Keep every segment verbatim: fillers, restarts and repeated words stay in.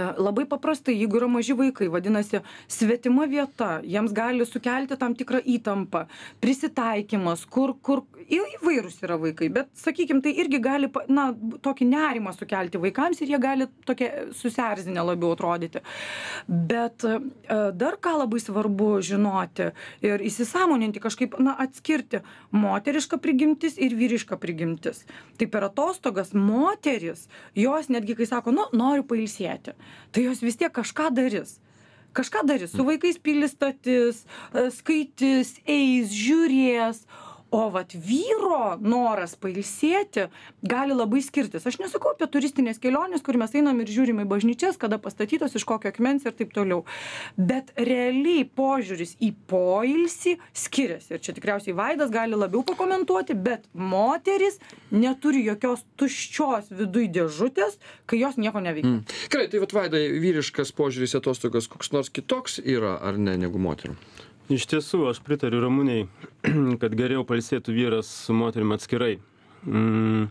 Labai paprastai, jeigu yra maži vaikai, vadinasi, svetima vieta, jiems gali sukelti tam tikrą įtampą, prisitaikymas, kur, kur įvairūs yra vaikai, bet, sakykime, tai irgi gali, na, tokį nerimą sukelti vaikams ir jie gali tokie susierzinę labiau atrodyti. Bet dar ką labai svarbu žinoti ir įsisąmoninti, kažkaip, na, atskirti moterišką prigimtis ir vyrišką prigimtis. Tai per atostogas moteris, jos netgi, kai sako, nu, noriu pailsėti, tai jos vis tiek kažką darys. Kažką darys, su vaikais pilis statis, skaitys, eis, žiūrės. O vat vyro noras pailsėti gali labai skirtis. Aš nesakau apie turistinės kelionės, kur mes einam ir žiūrim į bažnyčias, kada pastatytos, iš kokio akmens ir taip toliau. Bet realiai požiūris į poilsį skiriasi. Ir čia tikriausiai Vaidas gali labiau pakomentuoti, bet moteris neturi jokios tuščios viduj dėžutės, kai jos nieko neveikia. Mm. Gerai, tai vat Vaidai, vyriškas požiūris į atostogas koks nors kitoks yra, ar ne, negu moterų? Iš tiesų, aš pritariu Ramūnei, kad geriau pailsėtų vyras su moterimi atskirai. Mm.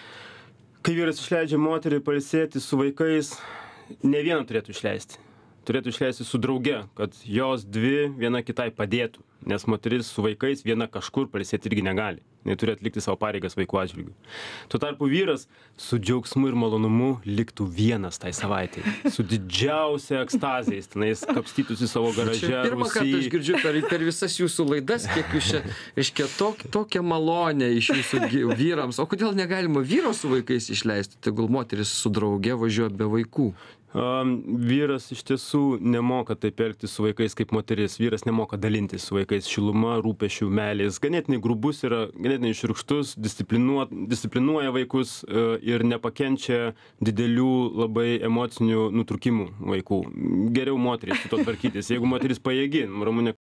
Kai vyras išleidžia moterį pailsėti su vaikais, ne vieną turėtų išleisti. Turėtų išleisti su drauge, kad jos dvi viena kitai padėtų. Nes moteris su vaikais viena kažkur pailsėti irgi negali. Jis turi atlikti savo pareigas vaikų atžvilgiu. Tuo tarpu vyras su džiaugsmu ir malonumu liktų vienas tai savaitai. Su didžiausia ekstazijais. Tenais kapstytųsi savo garaže. Pirmą kartą aš girdžiu per, per visas jūsų laidas, kiek jūs čia, reiškia, tok, tokią malonę iš jūsų vyrams. O kodėl negalima vyro su vaikais išleisti? Tegul moteris su drauge važiuoja be vaikų. Um, vyras iš tiesų nemoka taip elgtis su vaikais kaip moteris. Vyras nemoka dalintis su vaikais šiluma, rūpesčių, meilės. Ganėtinai grubus yra, ganėtinai šiurkštus, disciplinuoja vaikus uh, ir nepakenčia didelių labai emocinių nutrūkimų vaikų. Geriau moteris su to tvarkytis. Jeigu moteris pajėgi, Ramunė